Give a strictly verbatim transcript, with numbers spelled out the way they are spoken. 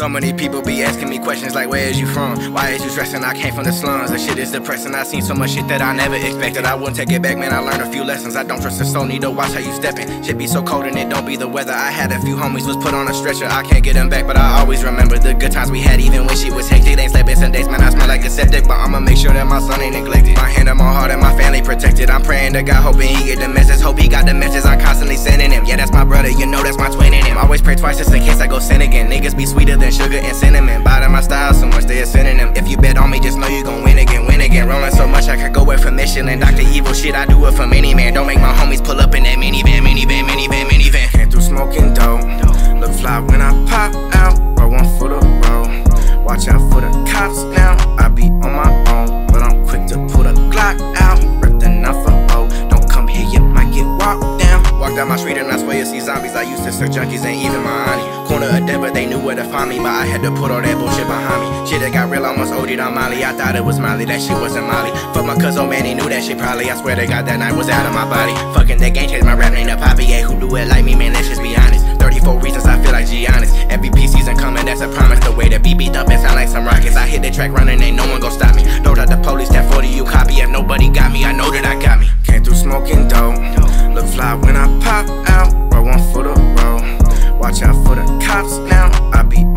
many people be asking me questions like, where is you from? Why is you stressing? I came from the slums. The shit is depressing. I seen so much shit that I never expected. I wouldn't take it back, man. I learned a few lessons. I don't trust the soul, need to watch how you steppin'. Shit be so cold and it don't be the weather. I had a few homies was put on a stretcher. I can't get them back, but I always remember the good times we had, even when shit was hectic. Ain't slept in some days, man. I smell like a septic, but I'ma make sure that my son ain't neglected. My hand on my heart and my family protected. I'm praying to God, hoping he get the message. Hope he got the message. I'm constantly sending him. Yeah, that's my brother. You know that's my twin in him. Always pray twice just in case I go sin again. Niggas be sweeter than sugar and cinnamon. Bottom my style so much they a synonym. If you bet on me, just know you gon' win again, win again. Rolling so much I could go with for Michelin. Doctor Evil shit, I do it for many man. Don't make my homies pull up in that minivan, minivan, minivan, minivan. Came through smoking dope. Look fly when I pop out. Roll one for the road. Watch out for the cops now. I be on my own, but I'm quick to pull the Glock out. Rip the nine for oh. Don't come here, you might get walked down. Walk down my street and I swear you see zombies. I used to search junkies and even my auntie. Corner of death, but they knew where to find me. But I had to put all that bullshit behind me. Shit that got real, almost OD'd on Molly. I thought it was Molly, that shit wasn't Molly. Fuck my cuz, oh man, he knew that shit probably. I swear to God that night was out of my body. Fucking that gang changed my rap name to Poppy. Yeah, who do it like me, man, let's just be honest. thirty-four reasons I feel like Giannis. Every P season coming, that's a promise. The way that beat beat up and sound like some rockets. I hit the track running, ain't no one gon' stop me. Don't let the police that forty you copy. If nobody got me, I know that I got me. Came through smoking dope. Look fly when I pop out. Roll one for the road. Watch out for the cops now. I be